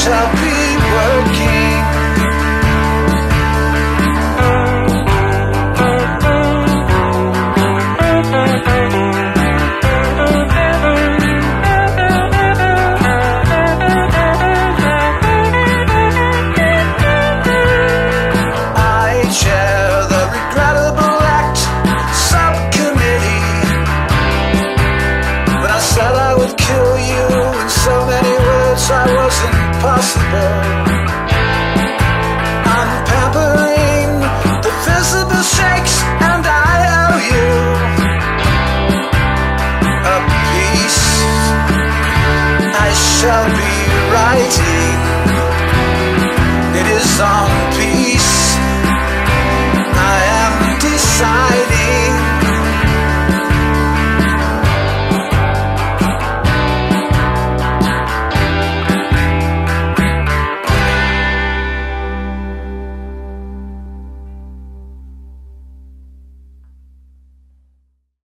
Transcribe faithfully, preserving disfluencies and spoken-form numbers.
shall be working. I chair the regrettable act subcommittee, but I said I would kill you in so many words I wasn't possible.